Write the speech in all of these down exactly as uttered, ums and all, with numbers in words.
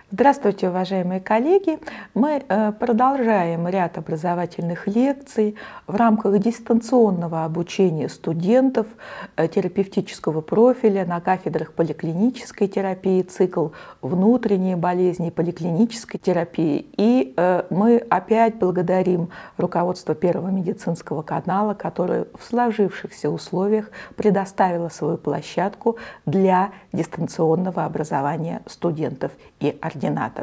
Здравствуйте, уважаемые коллеги! Мы продолжаем ряд образовательных лекций в рамках дистанционного обучения студентов терапевтического профиля на кафедрах поликлинической терапии, цикл внутренние болезни поликлинической терапии. И мы опять благодарим руководство Первого медицинского канала, которое в сложившихся условиях предоставило свою площадку для дистанционного образования студентов и ординаторов.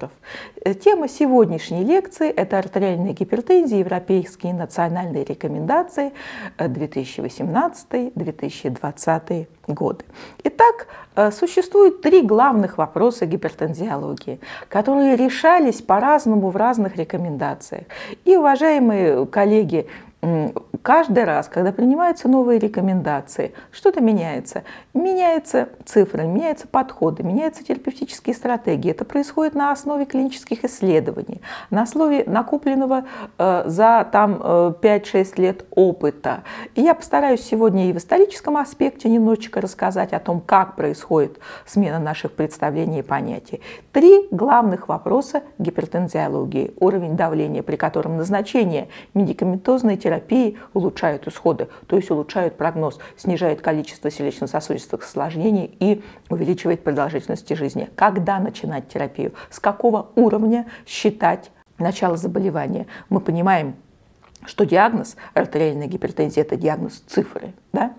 Тема сегодняшней лекции – это артериальная гипертензия, европейские национальные рекомендации две тысячи восемнадцатый — две тысячи двадцатый годы. Итак, существует три главных вопроса гипертензиологии, которые решались по-разному в разных рекомендациях. И, уважаемые коллеги, каждый раз, когда принимаются новые рекомендации, что-то меняется. Меняются цифры, меняются подходы, меняются терапевтические стратегии. Это происходит на основе клинических исследований, на основе накопленного э, за там, пять-шесть лет опыта. И я постараюсь сегодня и в историческом аспекте немножечко рассказать о том, как происходит смена наших представлений и понятий. Три главных вопроса гипертензиологии. Уровень давления, при котором назначение медикаментозной терапии терапии улучшают исходы, то есть улучшают прогноз, снижает количество сердечно-сосудистых осложнений и увеличивает продолжительность жизни. Когда начинать терапию? С какого уровня считать начало заболевания? Мы понимаем, что диагноз артериальной гипертензии – это диагноз цифры.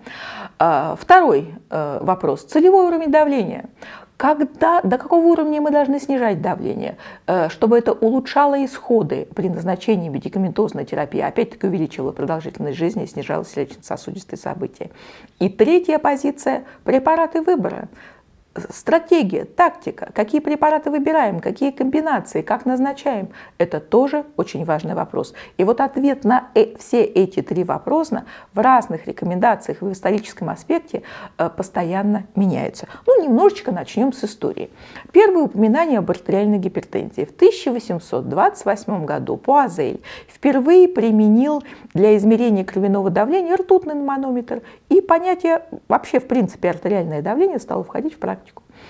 Да? Второй вопрос – целевой уровень давления. Когда, до какого уровня мы должны снижать давление, чтобы это улучшало исходы при назначении медикаментозной терапии, опять-таки увеличивало продолжительность жизни и снижало сердечно-сосудистые события. И третья позиция – препараты выбора. Стратегия, тактика, какие препараты выбираем, какие комбинации, как назначаем – это тоже очень важный вопрос. И вот ответ на э все эти три вопроса в разных рекомендациях и в историческом аспекте э, постоянно меняются. Ну, немножечко начнем с истории. Первое упоминание об артериальной гипертензии. В тысяча восемьсот двадцать восьмом году Пуазель впервые применил для измерения кровяного давления ртутный манометр, и понятие вообще, в принципе, артериальное давление стало входить в практику.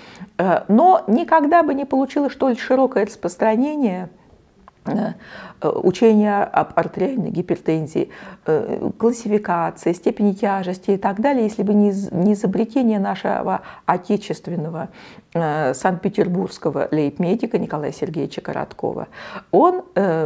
Но никогда бы не получилось столь широкое распространение учения об артериальной гипертензии, классификации, степени тяжести и так далее, если бы не изобретение нашего отечественного санкт-петербургского лейб-медика Николая Сергеевича Короткова. Он,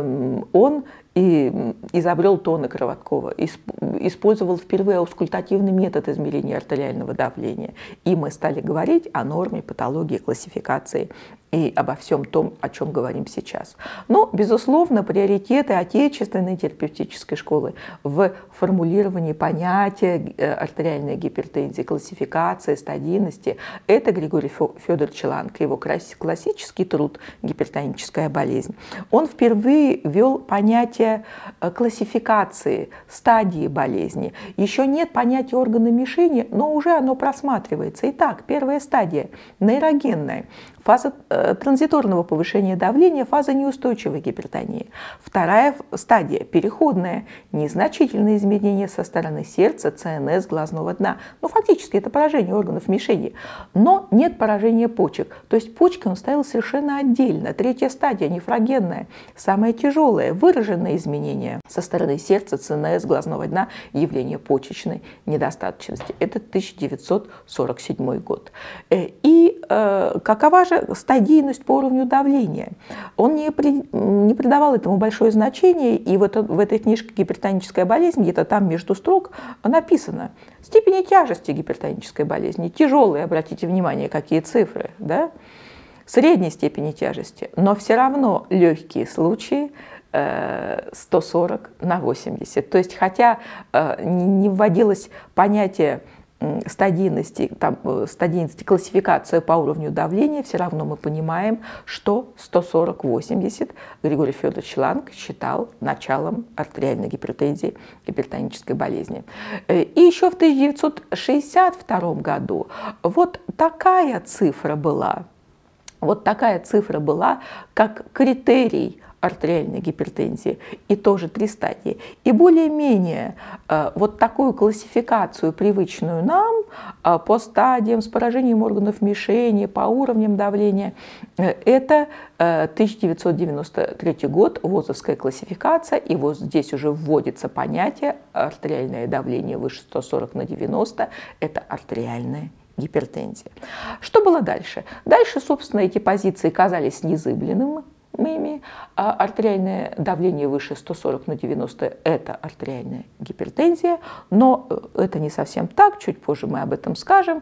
он и изобрел тонны Короткова, использовал впервые аускультативный метод измерения артериального давления. И мы стали говорить о норме, патологии, классификации и обо всем том, о чем говорим сейчас. Но, безусловно, приоритеты отечественной терапевтической школы в формулировании понятия артериальной гипертензии, классификации, стадийности – это Григорий Федорович Ланг, его классический труд «Гипертоническая болезнь». Он впервые ввел понятие классификации, стадии болезни. Еще нет понятия органа мишени, но уже оно просматривается. Итак, первая стадия – нейрогенная. Фаза транзиторного повышения давления, фаза неустойчивой гипертонии. Вторая стадия – переходная, незначительные изменения со стороны сердца, ЦНС, глазного дна. Ну, фактически это поражение органов мишени, но нет поражения почек. То есть почки он ставил совершенно отдельно. Третья стадия – нефрогенная, самая тяжелая, выраженные изменения со стороны сердца, ЦНС, глазного дна, явление почечной недостаточности. Это тысяча девятьсот сорок седьмой год. И э, какова же стадийность по уровню давления? Он не, при, не придавал этому большое значение, и вот в этой книжке «Гипертоническая болезнь» где-то там между строк написано степени тяжести гипертонической болезни. Тяжелые, обратите внимание, какие цифры, да? Средней степени тяжести, но все равно легкие случаи сто сорок на восемьдесят. То есть, хотя не вводилось понятие стадийности, там, стадийности, классификация по уровню давления, все равно мы понимаем, что сто сорок на восемьдесят Григорий Федорович Ланг считал началом артериальной гипертензии, гипертонической болезни. И еще в тысяча девятьсот шестьдесят втором году вот такая цифра была, вот такая цифра была, как критерий артериальной гипертензии, и тоже три стадии. И более-менее вот такую классификацию, привычную нам, по стадиям, с поражением органов мишени, по уровням давления, это тысяча девятьсот девяносто третий год, ВОЗовская классификация, и вот здесь уже вводится понятие артериальное давление выше ста сорока на девяносто, это артериальная гипертензия. Что было дальше? Дальше, собственно, эти позиции казались незыблемыми. Артериальное давление выше ста сорока на девяносто – это артериальная гипертензия, но это не совсем так, чуть позже мы об этом скажем.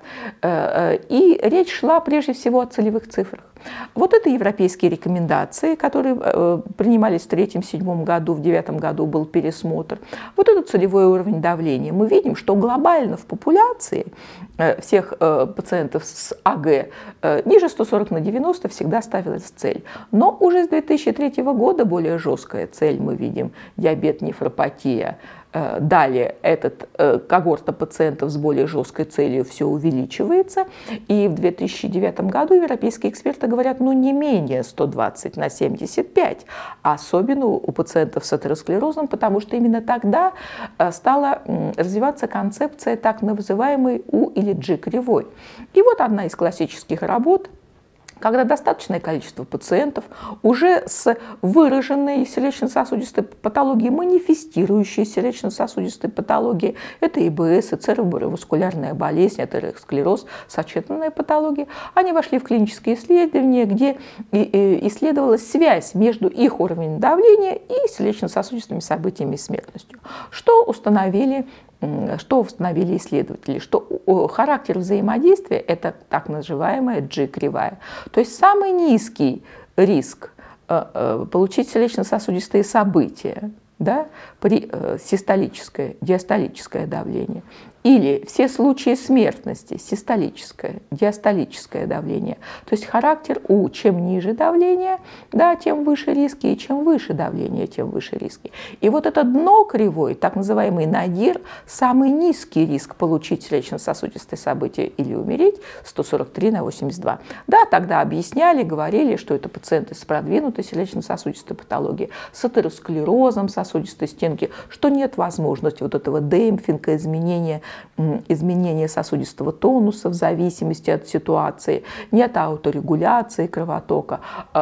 И речь шла прежде всего о целевых цифрах. Вот это европейские рекомендации, которые принимались в третьем-седьмом году, в девятом году был пересмотр. Вот это целевой уровень давления. Мы видим, что глобально в популяции всех пациентов с АГ ниже ста сорока на девяносто всегда ставилась цель. Но уже с две тысячи третьего года более жесткая цель мы видим: диабет, нефропатия. Далее этот когорта пациентов с более жесткой целью все увеличивается. И в две тысячи девятом году европейские эксперты говорят, ну не менее ста двадцати на семьдесят пять. Особенно у пациентов с атеросклерозом, потому что именно тогда стала развиваться концепция так называемой У или G кривой. И вот одна из классических работ, когда достаточное количество пациентов уже с выраженной сердечно-сосудистой патологией, манифестирующей сердечно-сосудистой патологией, это и бэ эс, и цереброваскулярная болезнь, атеросклероз, сочетанная патология, они вошли в клинические исследования, где исследовалась связь между их уровнем давления и сердечно-сосудистыми событиями и смертностью. Что установили Что установили исследователи? Что характер взаимодействия – это так называемая G-кривая. То есть самый низкий риск получить сердечно-сосудистые события, да, при систолическое, диастолическое давление, или все случаи смертности, систолическое, диастолическое давление. То есть характер У, чем ниже давление, да, тем выше риски, и чем выше давление, тем выше риски. И вот это дно кривой, так называемый надир, самый низкий риск получить сердечно-сосудистые события или умереть, сто сорок три на восемьдесят два. Да, тогда объясняли, говорили, что это пациенты с продвинутой сердечно-сосудистой патологией, с атеросклерозом сосудистой стенки, что нет возможности вот этого демпфинга, изменения изменение сосудистого тонуса в зависимости от ситуации, нет ауторегуляции кровотока,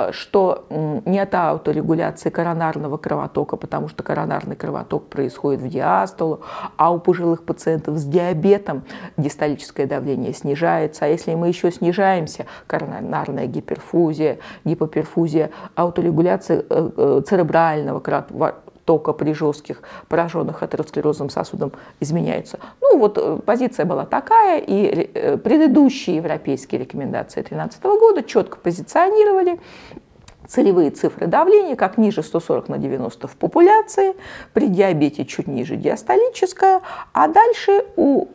что нет ауторегуляции коронарного кровотока, потому что коронарный кровоток происходит в диастолу, а у пожилых пациентов с диабетом диастолическое давление снижается, а если мы еще снижаемся, коронарная гиперфузия, гипоперфузия, ауторегуляция церебрального кровотока, тока при жестких, пораженных атеросклерозным сосудом изменяется. Ну вот позиция была такая, и предыдущие европейские рекомендации две тысячи тринадцатого года четко позиционировали целевые цифры давления как ниже ста сорока на девяносто в популяции, при диабете чуть ниже диастолическое, а дальше у,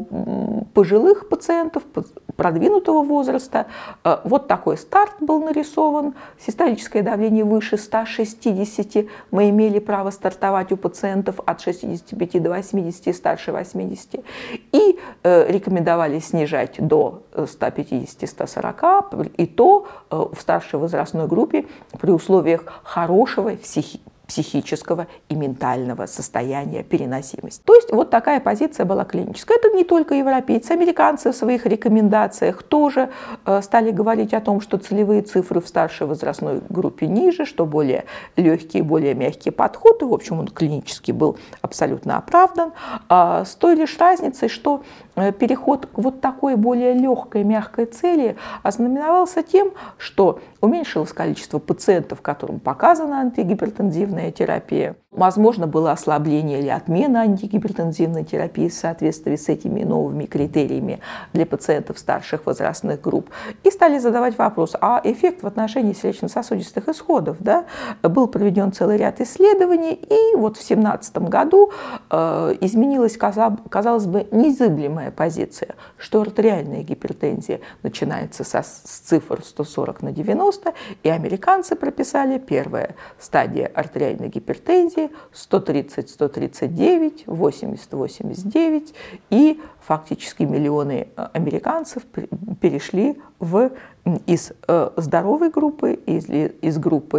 у пожилых пациентов продвинутого возраста вот такой старт был нарисован. Систолическое давление выше ста шестидесяти. Мы имели право стартовать у пациентов от шестидесяти пяти до восьмидесяти, старше восьмидесяти. И э, рекомендовали снижать до ста пятидесяти — ста сорока, и то э, в старшей возрастной группе при условиях хорошего психи психического и ментального состояния переносимости. То есть вот такая позиция была клиническая. Это не только европейцы, американцы в своих рекомендациях тоже э, стали говорить о том, что целевые цифры в старшей возрастной группе ниже, что более легкий, более мягкий подход, и в общем он клинически был абсолютно оправдан, э, с той лишь разницей, что э, переход к вот такой более легкой, мягкой цели ознаменовался тем, что уменьшилось количество пациентов, которым показана антигипертензивная терапия. Возможно, было ослабление или отмена антигипертензивной терапии в соответствии с этими новыми критериями для пациентов старших возрастных групп. И стали задавать вопрос, а эффект в отношении сердечно-сосудистых исходов? Да? Был проведен целый ряд исследований, и вот в две тысячи семнадцатом году э, изменилась, казалось бы, незыблемая позиция, что артериальная гипертензия начинается со, с цифр сто сорок на девяносто, и американцы прописали первая стадия артериальной гипертензии сто тридцать — сто тридцать девять, восемьдесят — восемьдесят девять, и фактически миллионы американцев перешли в, из здоровой группы, из, из группы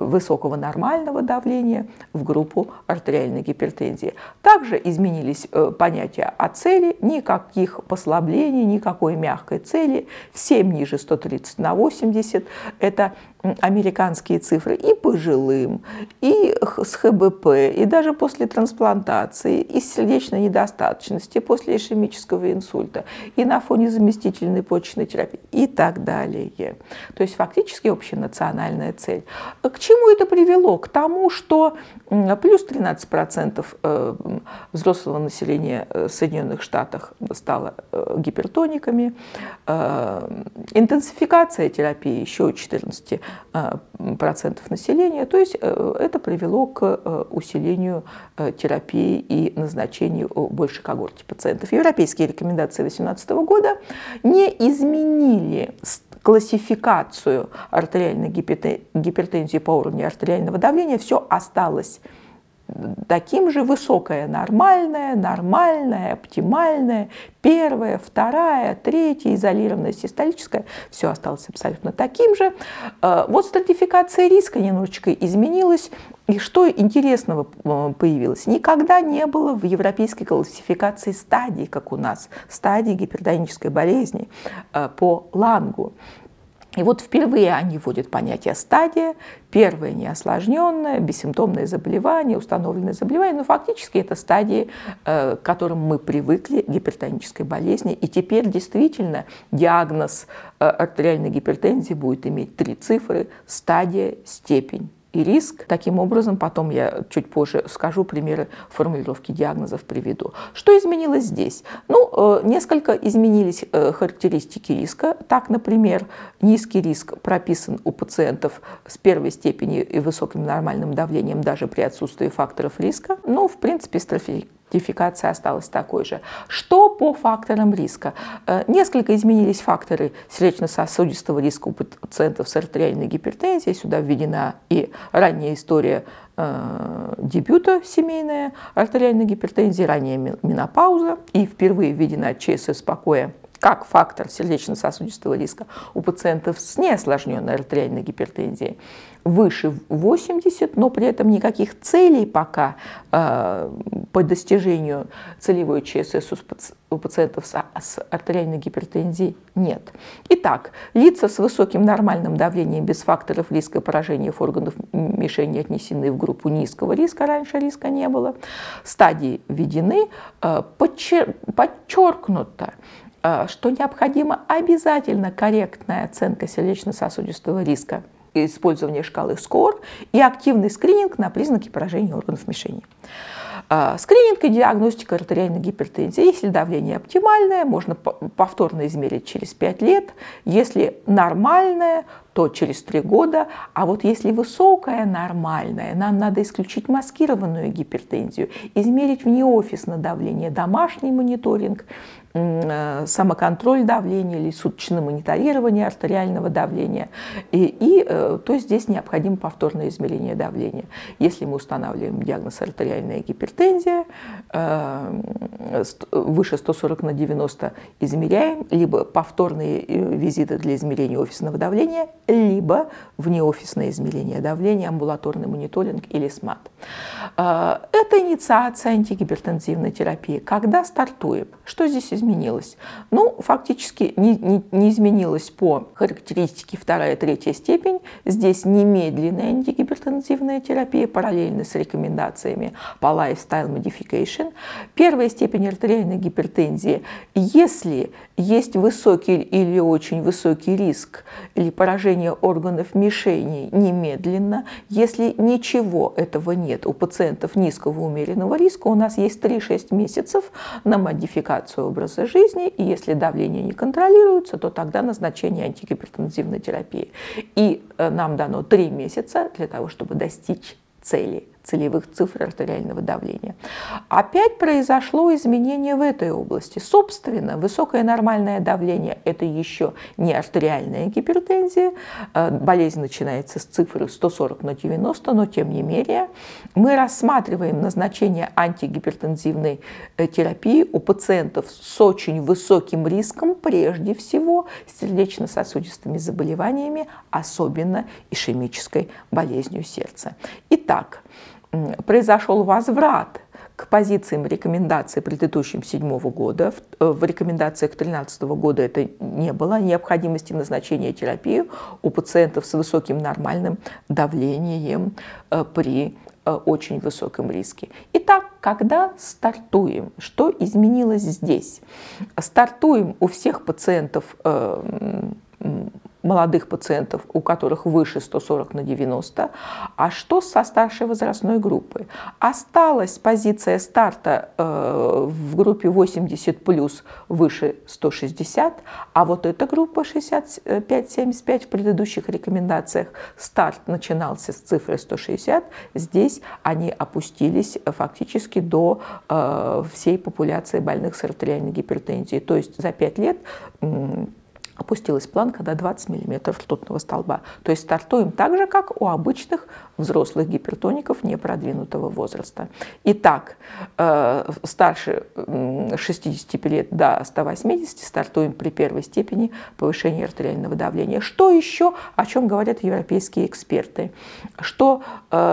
высокого нормального давления в группу артериальной гипертензии. Также изменились понятия о цели, никаких послаблений, никакой мягкой цели, всем ниже сто тридцать на восемьдесят, это американские цифры и пожилым, и с ха бэ пэ, и даже после трансплантации, и с сердечной недостаточности, после ишемического инсульта, и на фоне заместительной почечной терапии и так далее. То есть фактически общенациональная цель. К чему это привело? К тому, что плюс тринадцать процентов взрослого населения Соединенных Штатов стало гипертониками, интенсификация терапии еще у четырнадцати процентов населения, то есть это привело к усилению терапии и назначению большей когорте пациентов. Европейские рекомендации две тысячи восемнадцатого года не изменили классификацию артериальной гипертензии по уровню артериального давления, все осталось таким же: высокая нормальная, нормальная, оптимальная, первая, вторая, третья, изолированная, систолическая, все осталось абсолютно таким же. Вот стратификация риска немножечко изменилась. И что интересного появилось? Никогда не было в европейской классификации стадий, как у нас, стадий гипертонической болезни по Лангу. И вот впервые они вводят понятие стадия, первое неосложненное, бессимптомное заболевание, установленное заболевание, но фактически это стадии, к которым мы привыкли, гипертонической болезни, и теперь действительно диагноз артериальной гипертензии будет иметь три цифры: стадия, степень и риск. Таким образом, потом я чуть позже скажу, примеры формулировки диагнозов приведу. Что изменилось здесь? Ну, несколько изменились характеристики риска. Так, например, низкий риск прописан у пациентов с первой степенью и высоким нормальным давлением даже при отсутствии факторов риска. Но, в принципе, стратификация осталась такой же. Что по факторам риска? Несколько изменились факторы сердечно-сосудистого риска у пациентов с артериальной гипертензией. Сюда введена и ранняя история э, дебюта семейная артериальной гипертензии, ранняя менопауза, и впервые введена че эс эс покоя как фактор сердечно-сосудистого риска у пациентов с неосложненной артериальной гипертензией выше восьмидесяти, но при этом никаких целей пока э, по достижению целевой че эс эс у пациентов с, с артериальной гипертензией нет. Итак, лица с высоким нормальным давлением без факторов риска поражения органов мишени отнесены в группу низкого риска, раньше риска не было. Стадии введены, э, подчер, подчеркнуто, что необходима обязательно корректная оценка сердечно-сосудистого риска, использование шкалы скор и активный скрининг на признаки поражения органов мишени. Скрининг и диагностика артериальной гипертензии. Если давление оптимальное, можно повторно измерить через пять лет. Если нормальное, то через три года. А вот если высокое нормальное, нам надо исключить маскированную гипертензию, измерить внеофисно давление, домашний мониторинг, самоконтроль давления или суточное мониторирование артериального давления. И, и то здесь необходимо повторное измерение давления. Если мы устанавливаем диагноз артериальная гипертензия, выше ста сорока на девяносто измеряем, либо повторные визиты для измерения офисного давления, либо внеофисное измерение давления, амбулаторный мониторинг или смат. Это инициация антигипертензивной терапии. Когда стартуем? Что здесь изменилось? Ну, фактически не, не, не изменилось по характеристике вторая, третья степень. Здесь немедленная антигипертензивная терапия, параллельно с рекомендациями по lifestyle modification. Первая степень артериальной гипертензии. Если есть высокий или очень высокий риск или поражение органов мишени, немедленно. Если ничего этого нет у пациентов низкого умеренного риска, у нас есть три-шесть месяцев на модификацию образа жизни, и если давление не контролируется, то тогда назначение антигипертензивной терапии. И нам дано три месяца для того, чтобы достичь цели. целевых цифр артериального давления. Опять произошло изменение в этой области. Собственно, высокое нормальное давление – это еще не артериальная гипертензия. Болезнь начинается с цифры сто сорок на девяносто, но тем не менее мы рассматриваем назначение антигипертензивной терапии у пациентов с очень высоким риском, прежде всего с сердечно-сосудистыми заболеваниями, особенно ишемической болезнью сердца. Итак, произошел возврат к позициям рекомендаций предыдущим седьмого года. В рекомендациях две тысячи тринадцатого года это не было необходимости назначения терапии у пациентов с высоким нормальным давлением при очень высоком риске. Итак, когда стартуем, что изменилось здесь? Стартуем у всех пациентов, молодых пациентов, у которых выше сто сорок на девяносто. А что со старшей возрастной группой? Осталась позиция старта э, в группе восемьдесят плюс выше сто шестьдесят, а вот эта группа шестьдесят пять семьдесят пять в предыдущих рекомендациях старт начинался с цифры сто шестьдесят. Здесь они опустились фактически до э, всей популяции больных с артериальной гипертензией. То есть за пять лет э, опустилась планка до двадцати миллиметров ртутного столба. То есть стартуем так же, как у обычных взрослых гипертоников непродвинутого возраста. Итак, э, старше шестидесяти пяти лет до ста восьмидесяти стартуем при первой степени повышения артериального давления. Что еще, о чем говорят европейские эксперты? Что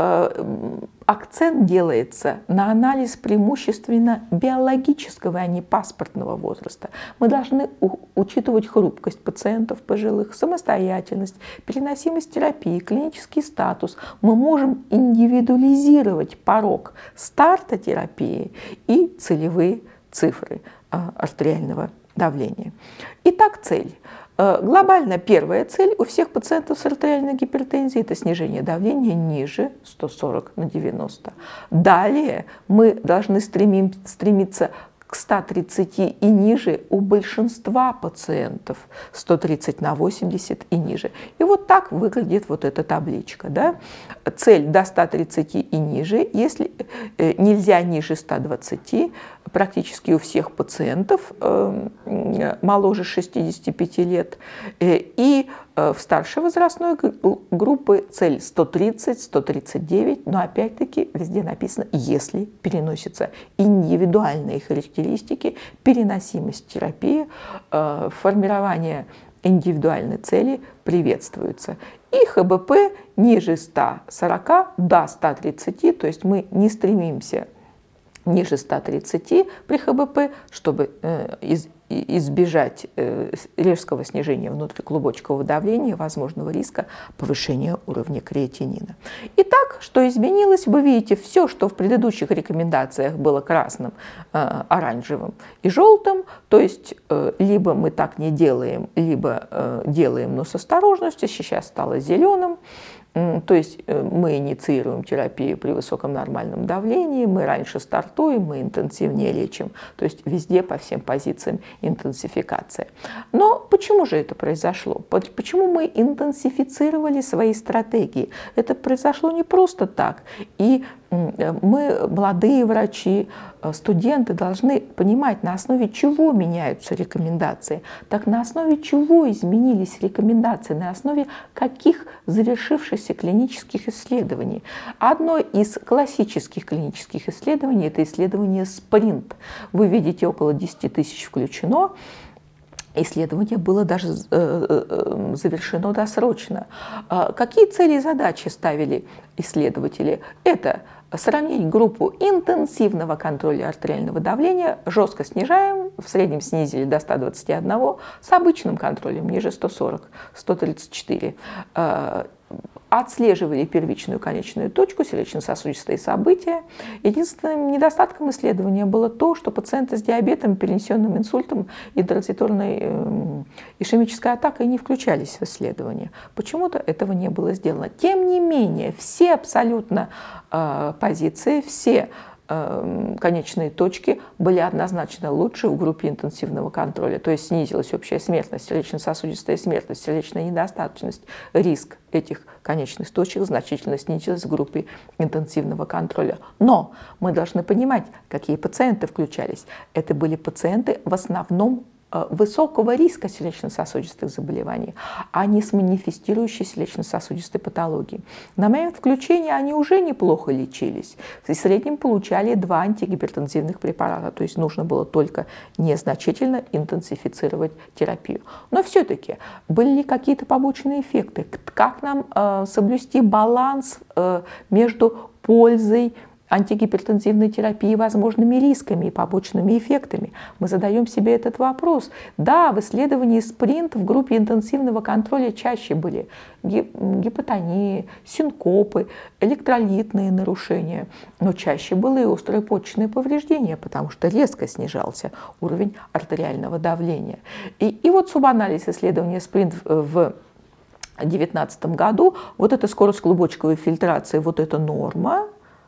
э, акцент делается на анализ преимущественно биологического, а не паспортного возраста. Мы должны учитывать хрупкость пациентов пожилых, самостоятельность, переносимость терапии, клинический статус. Мы можем индивидуализировать порог старта терапии и целевые цифры артериального давления. Итак, цель. Глобально первая цель у всех пациентов с артериальной гипертензией – это снижение давления ниже ста сорока на девяносто. Далее мы должны стремим, стремиться к ста тридцати и ниже у большинства пациентов, сто тридцать на восемьдесят и ниже. И вот так выглядит вот эта табличка. Да? Цель до ста тридцати и ниже, если э, нельзя ниже ста двадцати, практически у всех пациентов э, моложе шестидесяти пяти лет. Э, и э, в старшей возрастной группы цель сто тридцать — сто тридцать девять, но опять-таки везде написано, если переносятся индивидуальные характеристики, переносимость терапии, э, формирование индивидуальной цели приветствуется. И ХБП ниже ста сорока до ста тридцати, то есть мы не стремимся ниже ста тридцати при ХБП, чтобы э, из, избежать э, резкого снижения внутриклубочкового давления, возможного риска повышения уровня креатинина. Итак, что изменилось? Вы видите, все, что в предыдущих рекомендациях было красным, э, оранжевым и желтым, то есть э, либо мы так не делаем, либо э, делаем, но с осторожностью, сейчас стало зеленым. То есть мы инициируем терапию при высоком нормальном давлении, мы раньше стартуем, мы интенсивнее лечим. То есть везде по всем позициям интенсификация. Но почему же это произошло? Почему мы интенсифицировали свои стратегии? Это произошло не просто так. И мы, молодые врачи, студенты, должны понимать, на основе чего меняются рекомендации. Так на основе чего изменились рекомендации, на основе каких завершившихся клинических исследований. Одно из классических клинических исследований – это исследование СПРИНТ. Вы видите, около десяти тысяч включено. Исследование было даже завершено досрочно. Какие цели и задачи ставили исследователи? Это сравнить группу интенсивного контроля артериального давления, жестко снижаем, в среднем снизили до ста двадцати одного, с обычным контролем ниже ста сорока — ста тридцати четырёх. Отслеживали первичную конечную точку, сердечно-сосудистые события. Единственным недостатком исследования было то, что пациенты с диабетом, перенесенным инсультом и транзиторной э, ишемической атакой не включались в исследование. Почему-то этого не было сделано. Тем не менее, все абсолютно э, позиции, все конечные точки были однозначно лучше в группе интенсивного контроля, то есть снизилась общая смертность, сердечно-сосудистая смертность, сердечная недостаточность, риск этих конечных точек значительно снизилась в группе интенсивного контроля. Но мы должны понимать, какие пациенты включались. Это были пациенты в основном высокого риска сердечно-сосудистых заболеваний, а не с манифестирующей сердечно-сосудистой патологией. На момент включения они уже неплохо лечились. В среднем получали два антигипертензивных препарата, то есть нужно было только незначительно интенсифицировать терапию. Но все-таки были ли какие-то побочные эффекты? Как нам э, соблюсти баланс э, между пользой антигипертензивной терапии, возможными рисками и побочными эффектами? Мы задаем себе этот вопрос. Да, в исследовании спринт в группе интенсивного контроля чаще были гипотонии, синкопы, электролитные нарушения, но чаще было и острое почечное повреждение, потому что резко снижался уровень артериального давления. И, и вот субанализ исследования спринт в две тысячи девятнадцатом году, вот эта скорость клубочковой фильтрации, вот эта норма,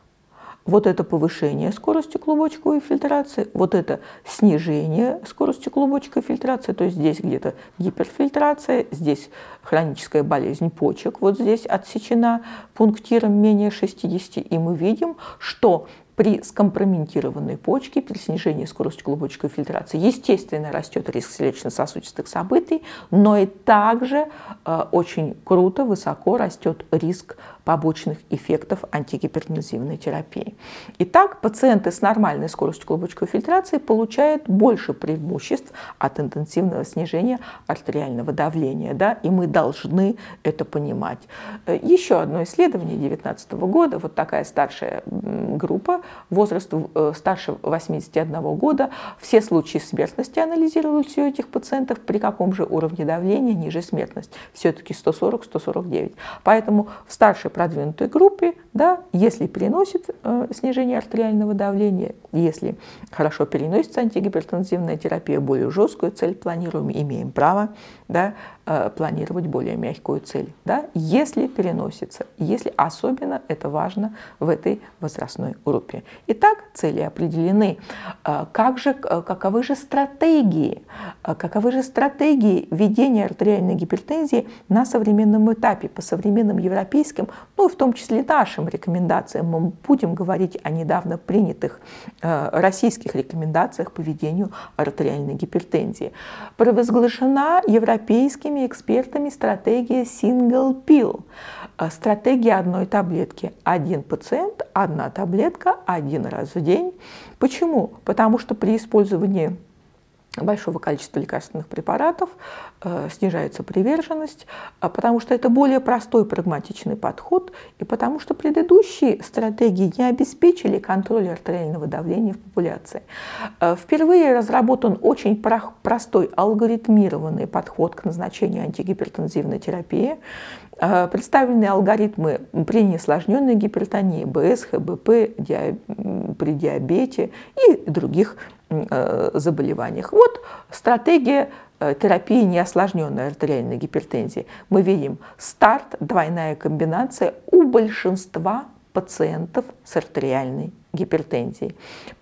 вот это повышение скорости клубочковой фильтрации, вот это снижение скорости клубочковой фильтрации, то есть здесь где-то гиперфильтрация, здесь хроническая болезнь почек, вот здесь отсечена пунктиром менее шестидесяти, и мы видим, что при скомпрометированной почке, при снижении скорости клубочковой фильтрации, естественно, растет риск сердечно-сосудистых событий, но и также э, очень круто, высоко растет риск побочных эффектов антигипертензивной терапии. Итак, пациенты с нормальной скоростью клубочковой фильтрации получают больше преимуществ от интенсивного снижения артериального давления, да, и мы должны это понимать. Еще одно исследование две тысячи девятнадцатого года, вот такая старшая группа, возраст старше восьмидесяти одного года, все случаи смертности анализировались у этих пациентов, при каком же уровне давления ниже смертность, все-таки сто сорок — сто сорок девять. Поэтому в старшей продвинутой группе, да, если переносит э, снижение артериального давления, если хорошо переносится антигипертензивная терапия, более жесткую цель планируем, имеем право, да, э, планировать более мягкую цель, да, если переносится, если особенно это важно в этой возрастной группе. Итак, цели определены. Э, как же, э, каковы же стратегии, э, каковы же стратегии ведения артериальной гипертензии на современном этапе, по современным европейским, ну, в том числе нашим рекомендациям. Мы будем говорить о недавно принятых э, российских рекомендациях по ведению артериальной гипертензии. Провозглашена европейскими экспертами стратегия single pill, э, стратегия одной таблетки. Один пациент, одна таблетка, один раз в день. Почему? Потому что при использовании большого количества лекарственных препаратов э, снижается приверженность, э, потому что это более простой прагматичный подход, и потому что предыдущие стратегии не обеспечили контроль артериального давления в популяции. Э, впервые разработан очень про простой алгоритмированный подход к назначению антигипертензивной терапии. Э, представлены алгоритмы при неосложненной гипертонии, БС, ХБП, диаб... при диабете и других заболеваниях. Вот стратегия терапии неосложненной артериальной гипертензии. Мы видим старт, двойная комбинация у большинства пациентов с артериальной гипертензией.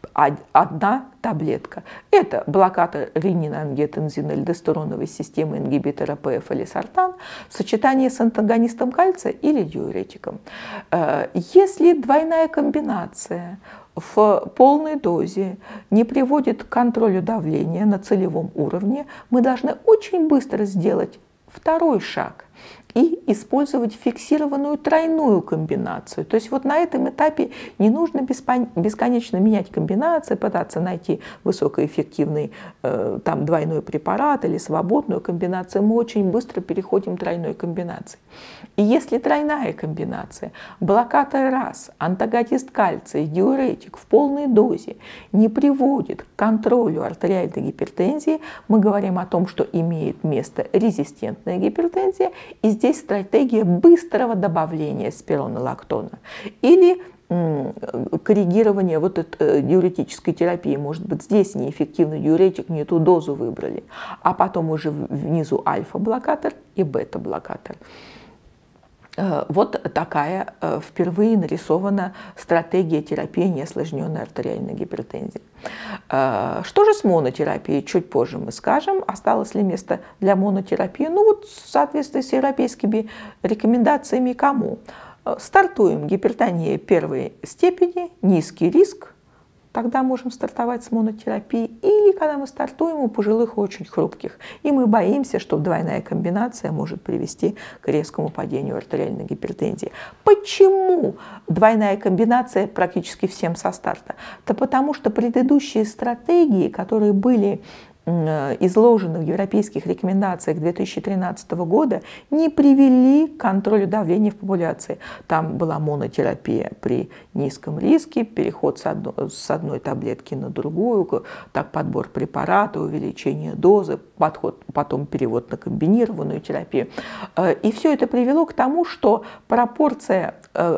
Одна таблетка. Это блокатор ренин-ангиотензин-альдостероновой системы ингибитора ПФ или сортан в сочетании с антагонистом кальция или диуретиком. Если двойная комбинация в полной дозе не приводит к контролю давления на целевом уровне, мы должны очень быстро сделать второй шаг и использовать фиксированную тройную комбинацию. То есть вот на этом этапе не нужно бесконечно менять комбинации, пытаться найти высокоэффективный э, там, двойной препарат или свободную комбинацию. Мы очень быстро переходим к тройной комбинации. И если тройная комбинация, блокатор РАС, антагонист кальция, диуретик в полной дозе не приводит к контролю артериальной гипертензии, мы говорим о том, что имеет место резистентная гипертензия, и здесь стратегия быстрого добавления спиронолактона или коррегирование вот этой диуретической терапии. Может быть, здесь неэффективный диуретик, не ту дозу выбрали, а потом уже внизу альфа-блокатор и бета-блокатор. Вот такая впервые нарисована стратегия терапии неосложненной артериальной гипертензии. Что же с монотерапией? Чуть позже мы скажем. Осталось ли место для монотерапии? Ну вот в соответствии с европейскими рекомендациями кому? Стартуем гипертония первой степени, низкий риск. Тогда можем стартовать с монотерапией. Или когда мы стартуем у пожилых очень хрупких, и мы боимся, что двойная комбинация может привести к резкому падению артериальной гипертензии. Почему двойная комбинация практически всем со старта? Да потому что предыдущие стратегии, которые были изложены в европейских рекомендациях две тысячи тринадцатого года, не привели к контролю давления в популяции. Там была монотерапия при низком риске, переход с одной, с одной таблетки на другую, так подбор препарата, увеличение дозы, подход, потом перевод на комбинированную терапию. И все это привело к тому, что пропорция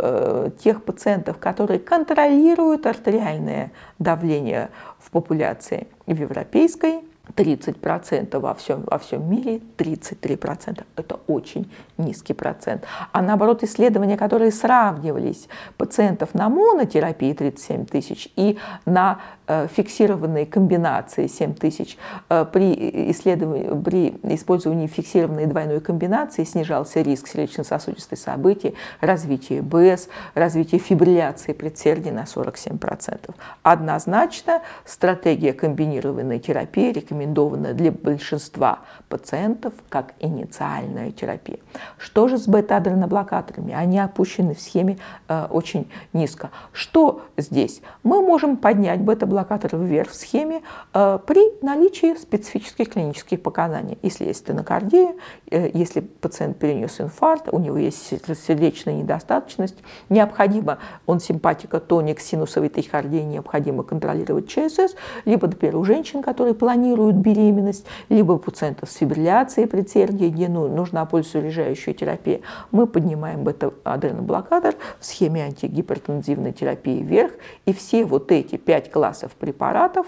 тех пациентов, которые контролируют артериальное давление в популяции в европейской, тридцать процентов, во всем, во всем мире тридцать три процента. Это очень низкий процент. А наоборот, исследования, которые сравнивались пациентов на монотерапии тридцать семь тысяч и на э, фиксированные комбинации семь тысяч, э, при, исследовании, при использовании фиксированной двойной комбинации снижался риск сердечно-сосудистой событий, развития БС, развития фибрилляции предсердий на сорок семь процентов. Однозначно стратегия комбинированной терапии рекомендуется рекомендована для большинства пациентов как инициальная терапия. Что же с бета-адреноблокаторами? Они опущены в схеме э, очень низко. Что здесь? Мы можем поднять бета-блокаторы вверх в схеме э, при наличии специфических клинических показаний. Если есть стенокардия, э, если пациент перенес инфаркт, у него есть сердечная недостаточность, необходимо, он симпатикотоник, синусовой тахикардии, необходимо контролировать ЧСС, либо, например, у женщин, которые планируют беременность, либо у пациентов с фибрилляцией предсердия, где ну, нужна пульсорежающая терапия, мы поднимаем бета-адреноблокатор в схеме антигипертензивной терапии вверх, и все вот эти пять классов препаратов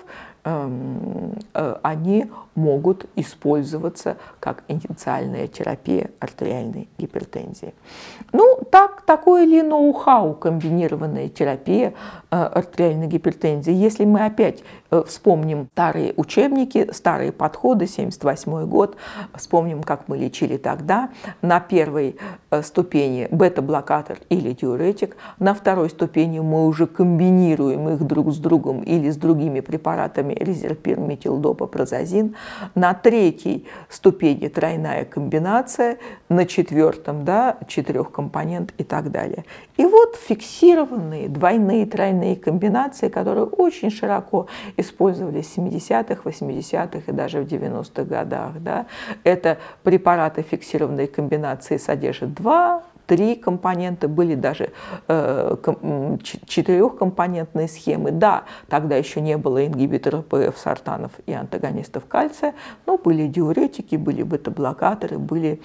они могут использоваться как инициальная терапия артериальной гипертензии. Ну, так, такое ли ноу-хау комбинированная терапия э, артериальной гипертензии? Если мы опять э, вспомним старые учебники, старые подходы, семьдесят восьмой год, вспомним, как мы лечили тогда, на первой э, ступени бета-блокатор или диуретик, на второй ступени мы уже комбинируем их друг с другом или с другими препаратами, резерпир, метилдопа, прозазин. На третьей ступени тройная комбинация, на четвертом, да, четырехкомпонент и так далее. И вот фиксированные двойные, тройные комбинации, которые очень широко использовались в семидесятых, восьмидесятых и даже в девяностых годах. Да. Это препараты фиксированной комбинации содержат два, три компонента, были даже э, четырехкомпонентные схемы. Да, тогда еще не было ингибиторов ПФ, сортанов и антагонистов кальция, но были диуретики, были бета-блокаторы, были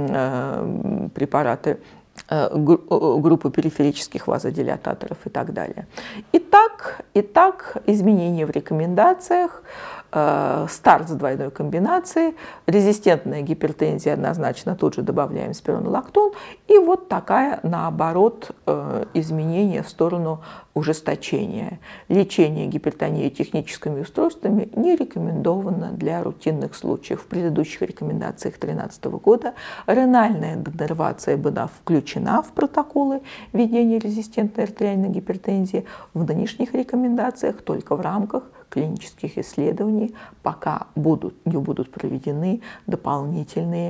э, препараты э, группы периферических вазодилататоров и так далее. Итак, итак, изменения в рекомендациях. Старт с двойной комбинацией, резистентная гипертензия однозначно, тут же добавляем спиронолактон, и вот такая, наоборот, изменение в сторону ужесточения. Лечение гипертонии техническими устройствами не рекомендовано для рутинных случаев. В предыдущих рекомендациях две тысячи тринадцатого года ренальная денервация была включена в протоколы ведения резистентной артериальной гипертензии. В нынешних рекомендациях только в рамках клинических исследований, пока будут, не будут проведены дополнительные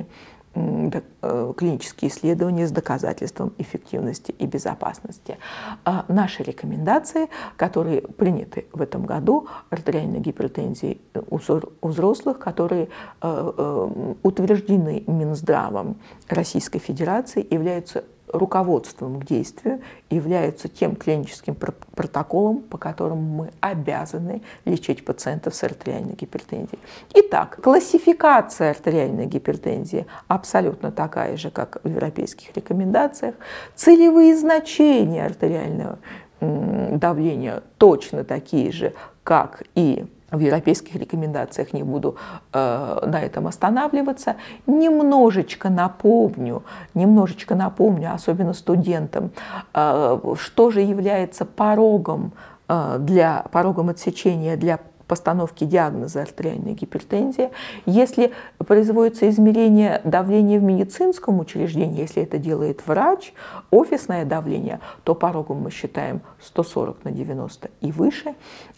клинические исследования с доказательством эффективности и безопасности. Наши рекомендации, которые приняты в этом году, артериальной гипертензии у взрослых, которые утверждены Минздравом Российской Федерации, являются руководством к действию, являются тем клиническим протоколом, по которому мы обязаны лечить пациентов с артериальной гипертензией. Итак, классификация артериальной гипертензии абсолютно такая же, как в европейских рекомендациях. Целевые значения артериального давления точно такие же, как и в европейских рекомендациях, не буду э, на этом останавливаться. Немножечко напомню, немножечко напомню, особенно студентам, э, что же является порогом, э, для, порогом отсечения для постановки диагноза артериальная гипертензия. Если производится измерение давления в медицинском учреждении, если это делает врач, офисное давление, то порогом мы считаем сто сорок на девяносто и выше.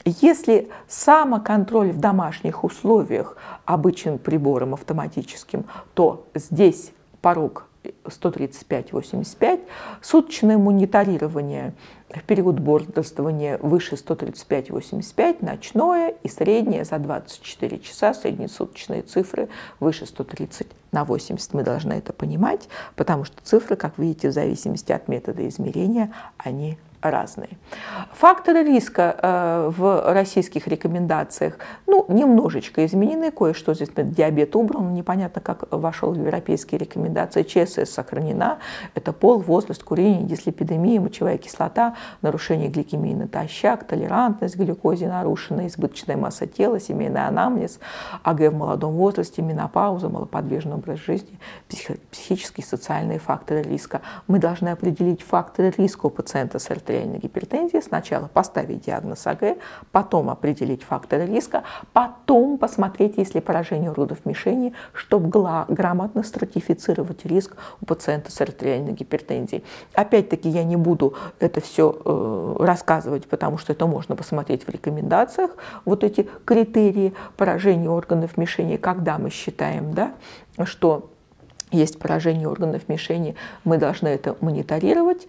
Если самоконтроль в домашних условиях обычным прибором автоматическим, то здесь порог сто тридцать пять — восемьдесят пять, суточное мониторирование в период бодрствования выше сто тридцать пять — восемьдесят пять, ночное и среднее за двадцать четыре часа, среднесуточные цифры выше сто тридцать на восемьдесят. Мы должны это понимать, потому что цифры, как видите, в зависимости от метода измерения, они разные. Факторы риска э, в российских рекомендациях, ну, немножечко изменены, кое-что здесь, диабет убран, непонятно, как вошел в европейские рекомендации, ЧСС сохранена, это пол, возраст, курение, дислепидемия, мочевая кислота, нарушение гликемии натощак, толерантность к глюкозе нарушена, избыточная масса тела, семейный анамнез, АГ в молодом возрасте, менопауза, малоподвижный образ жизни, психические и социальные факторы риска. Мы должны определить факторы риска у пациента с артериальной гипертензией, сначала поставить диагноз АГ, потом определить факторы риска, потом посмотреть, есть ли поражение органов мишени, чтобы грамотно стратифицировать риск у пациента с артериальной гипертензией. Опять-таки я не буду это все э, рассказывать, потому что это можно посмотреть в рекомендациях, вот эти критерии поражения органов мишени, когда мы считаем, да, что есть поражение органов мишени, мы должны это мониторировать,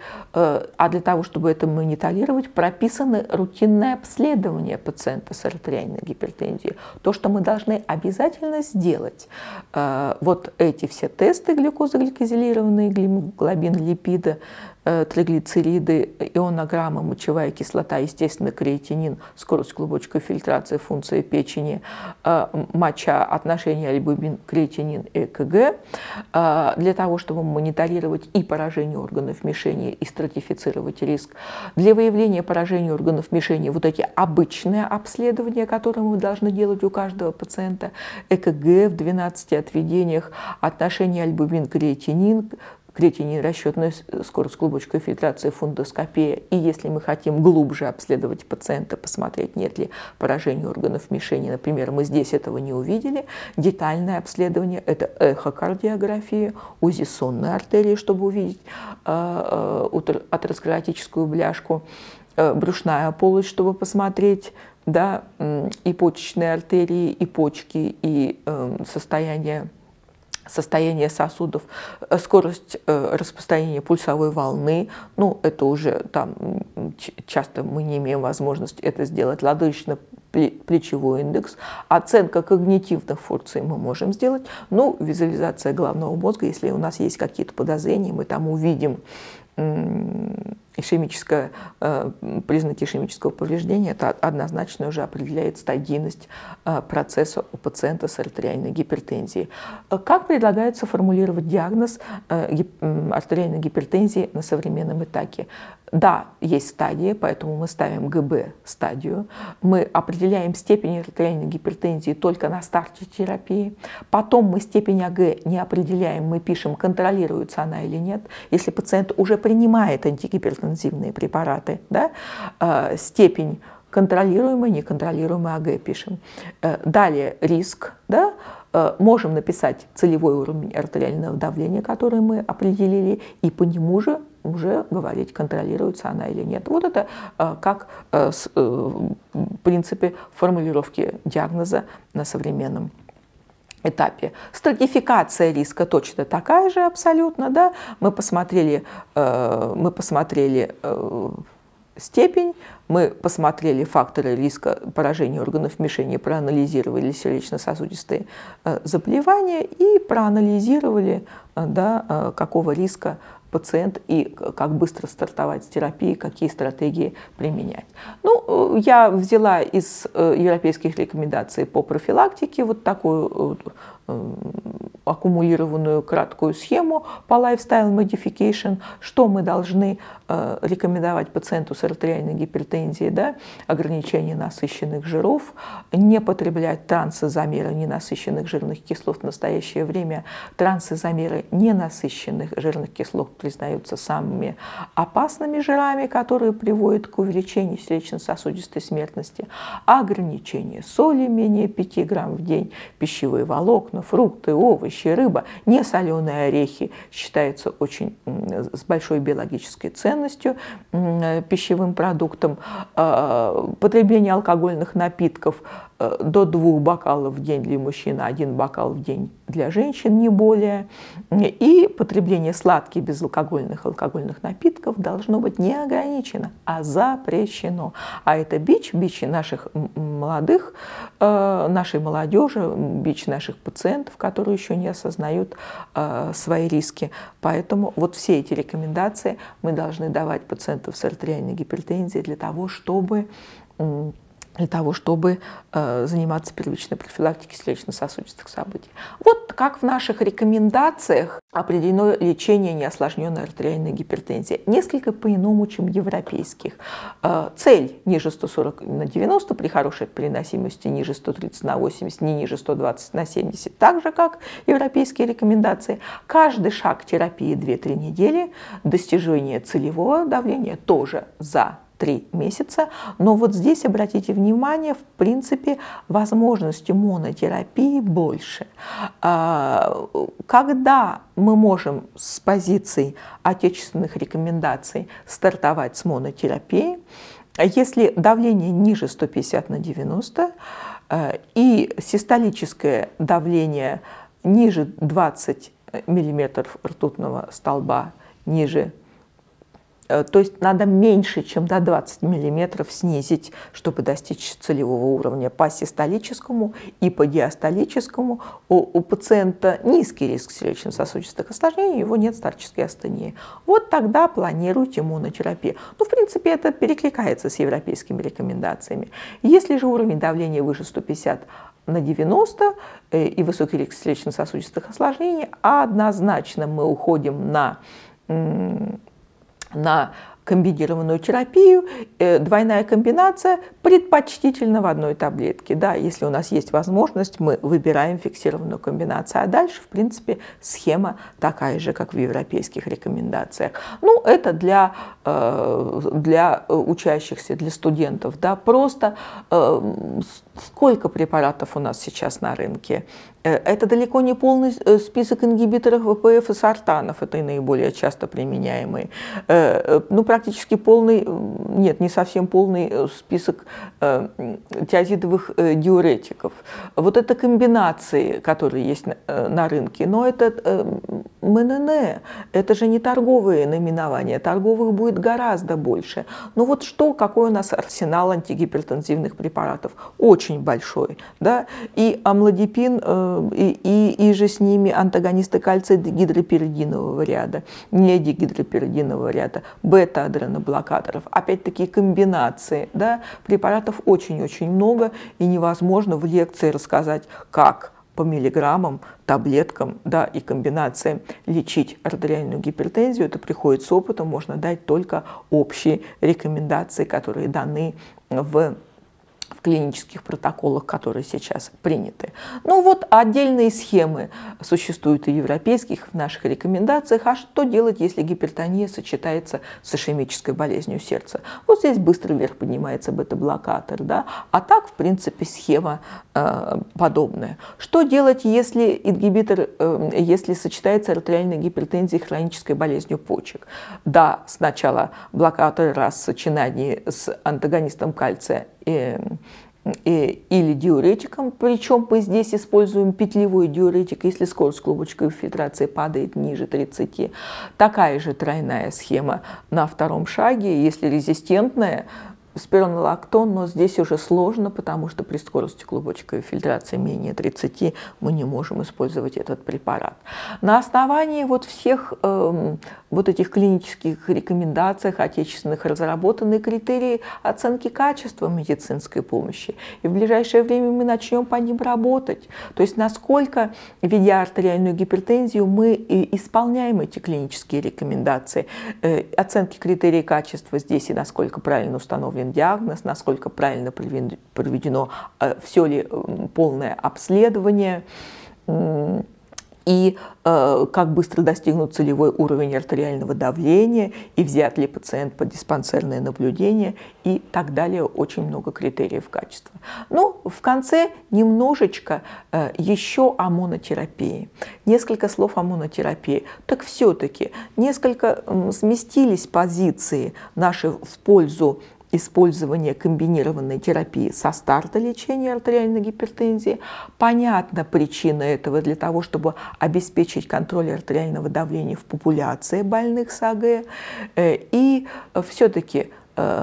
а для того, чтобы это мониторировать, прописано рутинное обследование пациента с артериальной гипертензией. То, что мы должны обязательно сделать, вот эти все тесты глюкозогликозилированные, гемоглобин, липиды, триглицериды, ионограмма, мочевая кислота, естественно, креатинин, скорость глубокой фильтрации, функция печени, моча, отношение альбумин-креатинин, ЭКГ, для того, чтобы мониторировать и поражение органов мишени, и стратифицировать риск. Для выявления поражения органов мишени вот эти обычные обследования, которые мы должны делать у каждого пациента, ЭКГ в двенадцати отведениях, отношение альбумин-креатинин, креатинин, расчетная скорость глубокой фильтрации, фундоскопия. И если мы хотим глубже обследовать пациента, посмотреть, нет ли поражения органов мишени, например, мы здесь этого не увидели, детальное обследование – это эхокардиография, УЗИ сонной артерии, чтобы увидеть э, э, атеросклеротическую бляшку, э, брюшная полость, чтобы посмотреть, да, и почечные артерии, и почки, и э, состояние состояние сосудов, скорость э, распространения пульсовой волны, ну, это уже там часто мы не имеем возможности это сделать, лодыжечно-плечевой индекс, оценка когнитивных функций мы можем сделать, ну, визуализация головного мозга, если у нас есть какие-то подозрения, мы там увидим ишемическое, э, признаки ишемического повреждения, это однозначно уже определяет стадийность э, процесса у пациента с артериальной гипертензией. Как предлагается формулировать диагноз э, гип, э, артериальной гипертензии на современном этапе? Да, есть стадии, поэтому мы ставим ГБ стадию. Мы определяем степень артериальной гипертензии только на старте терапии. Потом мы степень АГ не определяем, мы пишем, контролируется она или нет. Если пациент уже принимает антигипертензивные препараты, да, э, степень контролируемый, неконтролируемый АГ пишем. Э, далее риск, да, э, можем написать целевой уровень артериального давления, который мы определили, и по нему же уже говорить, контролируется она или нет. Вот это э, как э, с, э, в принципе формулировки диагноза на современном этапе. Стратификация риска точно такая же абсолютно, да. Мы посмотрели, э, мы посмотрели э, степень, мы посмотрели факторы риска поражения органов мишени, проанализировали сердечно-сосудистые э, заболевания и проанализировали, э, да, э, какого риска пациент и как быстро стартовать с терапией, какие стратегии применять. Ну, я взяла из европейских рекомендаций по профилактике вот такую аккумулированную краткую схему по lifestyle modification, что мы должны э, рекомендовать пациенту с артериальной гипертензией, да, ограничение насыщенных жиров, не потреблять трансизомеры ненасыщенных жирных кислот. В настоящее время трансизомеры ненасыщенных жирных кислот признаются самыми опасными жирами, которые приводят к увеличению сердечно-сосудистой смертности, ограничение соли менее пяти грамм в день, пищевые волокна, фрукты, овощи, рыба, несоленые орехи считаются очень с большой биологической ценностью пищевым продуктом. Потребление алкогольных напитков до двух бокалов в день для мужчин, один бокал в день для женщин, не более. И потребление сладких безалкогольных алкогольных напитков должно быть не ограничено, а запрещено. А это бич, бич наших молодых, нашей молодежи, бич наших пациентов, которые еще не осознают свои риски. Поэтому вот все эти рекомендации мы должны давать пациентам с артериальной гипертензией для того, чтобы для того, чтобы э, заниматься первичной профилактикой сердечно-сосудистых событий. Вот как в наших рекомендациях определено лечение неосложненной артериальной гипертензии. Несколько по-иному, чем европейских. Э, цель ниже сто сорок на девяносто, при хорошей переносимости ниже сто тридцать на восемьдесят, не ниже сто двадцать на семьдесят, так же, как европейские рекомендации. Каждый шаг терапии две-три недели, достижение целевого давления тоже за три месяца, но вот здесь, обратите внимание, в принципе, возможности монотерапии больше. Когда мы можем с позиции отечественных рекомендаций стартовать с монотерапией, если давление ниже ста пятидесяти на девяносто и систолическое давление ниже двадцати миллиметров ртутного столба, ниже, то есть надо меньше, чем до двадцати миллиметров снизить, чтобы достичь целевого уровня по систолическому и по диастолическому. У, у пациента низкий риск сердечно-сосудистых осложнений, его нет старческой астении. Вот тогда планируйте монотерапию. Ну, в принципе, это перекликается с европейскими рекомендациями. Если же уровень давления выше ста пятидесяти на девяносто и высокий риск сердечно-сосудистых осложнений, однозначно мы уходим на на комбинированную терапию, двойная комбинация, предпочтительно в одной таблетке. Да, если у нас есть возможность, мы выбираем фиксированную комбинацию, а дальше, в принципе, схема такая же, как в европейских рекомендациях. Ну, это для, для учащихся, для студентов. Да, просто сколько препаратов у нас сейчас на рынке? Это далеко не полный список ингибиторов вэ пэ эф и сортанов, это и наиболее часто применяемые. Ну, практически полный, нет, не совсем полный список тиазидовых диуретиков. Вот это комбинации, которые есть на рынке, но это эм эн эн, это же не торговые наименования, торговых будет гораздо больше. Ну вот что, какой у нас арсенал антигипертензивных препаратов? Очень большой, да, и амлодипин, И, и, и же с ними антагонисты кальция гидропиридинового ряда, не дигидропиридинового ряда, бета-адреноблокаторов. Опять-таки комбинации, да, препаратов очень-очень много, и невозможно в лекции рассказать, как по миллиграммам, таблеткам, да, и комбинациям лечить артериальную гипертензию. Это приходит с опытом, можно дать только общие рекомендации, которые даны в в клинических протоколах, которые сейчас приняты. Ну вот отдельные схемы существуют и в европейских, в наших рекомендациях. А что делать, если гипертония сочетается с ишемической болезнью сердца? Вот здесь быстро вверх поднимается бета-блокатор, да? А так, в принципе, схема э, подобная. Что делать, если ингибитор, э, если сочетается артериальная гипертензия с хронической болезнью почек? Да, сначала блокатор раз в сочетании с антагонистом кальция и, и, или диуретиком, причем мы здесь используем петлевой диуретик, если скорость клубочковой фильтрации падает ниже тридцати. Такая же тройная схема на втором шаге. Если резистентная спиронолактон, но здесь уже сложно, потому что при скорости клубочковой фильтрации менее тридцати мы не можем использовать этот препарат. На основании вот всех э, вот этих клинических рекомендаций отечественных разработаны критерии оценки качества медицинской помощи. И в ближайшее время мы начнем по ним работать. То есть насколько, ведя артериальную гипертензию, мы исполняем эти клинические рекомендации. Э, оценки критерий качества здесь и насколько правильно установлен диагноз, насколько правильно проведено, все ли полное обследование, и э, как быстро достигнут целевой уровень артериального давления, и взят ли пациент под диспансерное наблюдение, и так далее. Очень много критериев качества. Ну, в конце немножечко э, еще о монотерапии. Несколько слов о монотерапии. Так все-таки несколько э, сместились позиции наши в пользу использование комбинированной терапии со старта лечения артериальной гипертензии. Понятна причина этого для того, чтобы обеспечить контроль артериального давления в популяции больных с АГ. И все-таки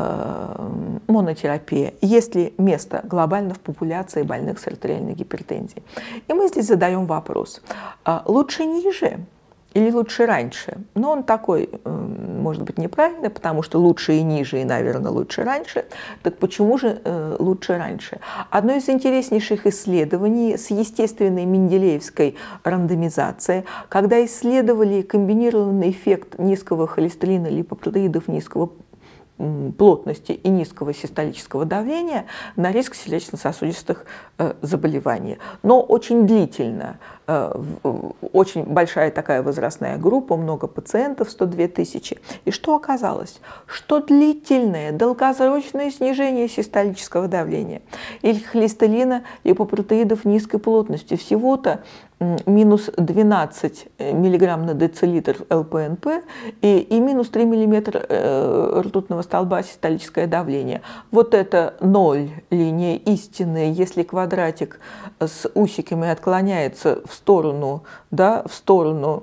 монотерапия, есть ли место глобально в популяции больных с артериальной гипертензией. И мы здесь задаем вопрос, лучше ниже или лучше раньше? Но он такой, может быть, неправильный, потому что лучше и ниже, и, наверное, лучше раньше. Так почему же э, лучше раньше? Одно из интереснейших исследований с естественной менделеевской рандомизацией, когда исследовали комбинированный эффект низкого холестерина, липопротеидов низкого плотности и низкого систолического давления на риск сердечно-сосудистых э, заболеваний. Но очень длительно, э, очень большая такая возрастная группа, много пациентов, сто две тысячи. И что оказалось? Что длительное, долгосрочное снижение систолического давления или холестерина, липопротеидов низкой плотности, всего-то минус двенадцать миллиграмм на децилитр эл пэ эн пэ и, и минус три миллиметра ртутного столба систолическое давление. Вот это ноль, линия истины. Если квадратик с усиками отклоняется в сторону, да, в сторону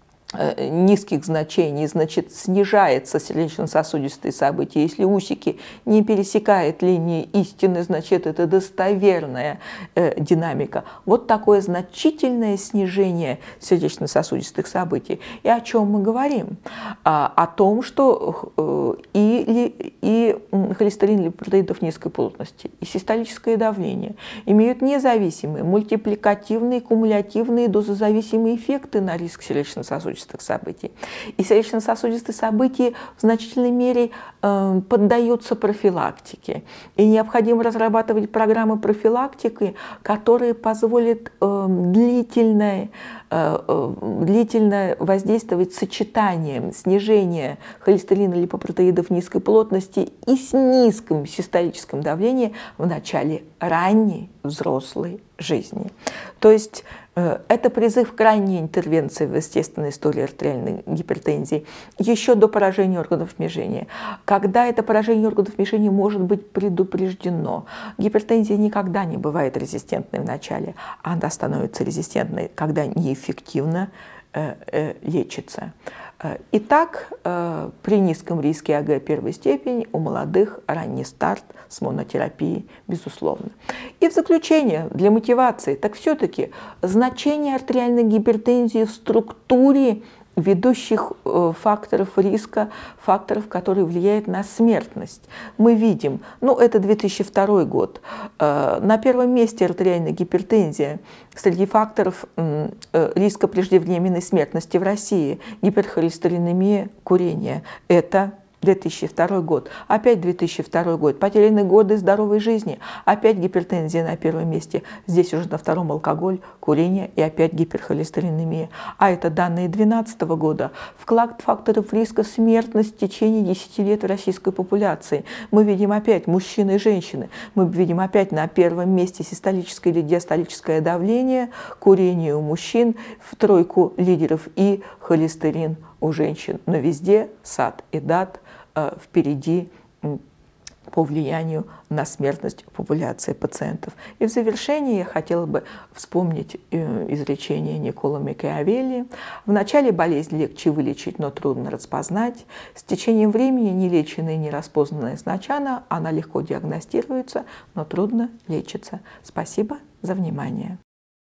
низких значений, значит, снижается сердечно-сосудистые события. Если усики не пересекают линии истины, значит, это достоверная э, динамика. Вот такое значительное снижение сердечно-сосудистых событий. И о чем мы говорим? А, о том, что э, и, и холестерин липопротеидов низкой плотности, и систолическое давление имеют независимые, мультипликативные, кумулятивные, дозозависимые эффекты на риск сердечно-сосудистых событий. И сердечно-сосудистые события в значительной мере э, поддаются профилактике. И необходимо разрабатывать программы профилактики, которые позволят э, длительное, э, э, длительно воздействовать сочетанием снижения холестерина липопротеидов низкой плотности и с низким систолическим давлением в начале ранней взрослой жизни. То есть это призыв к ранней интервенции в естественной истории артериальной гипертензии еще до поражения органов вмешения. Когда это поражение органов вмешения может быть предупреждено. Гипертензия никогда не бывает резистентной в начале, она становится резистентной, когда неэффективно э, э, лечится. Итак, при низком риске АГ первой степени у молодых ранний старт с монотерапией, безусловно. И в заключение, для мотивации, так все-таки значение артериальной гипертензии в структуре ведущих факторов риска, факторов, которые влияют на смертность. Мы видим, ну это две тысячи второй год, на первом месте артериальная гипертензия среди факторов риска преждевременной смертности в России, гиперхолестеринемия, курение. Это две тысячи второй год, опять две тысячи второй год, потерянные годы здоровой жизни, опять гипертензия на первом месте, здесь уже на втором алкоголь, курение и опять гиперхолестеринемия. А это данные две тысячи двенадцатого года, вклад факторов риска смертности в течение десяти лет в российской популяции. Мы видим опять мужчины и женщины, мы видим опять на первом месте систолическое или диастолическое давление, курение у мужчин, в тройку лидеров и холестерин у женщин. Но везде САД и ДАТ э, впереди по влиянию на смертность популяции пациентов. И в завершение я хотела бы вспомнить изречение Никколо Макиавелли. В начале болезнь легче вылечить, но трудно распознать. С течением времени нелеченная и нераспознанная сначала, она легко диагностируется, но трудно лечится. Спасибо за внимание.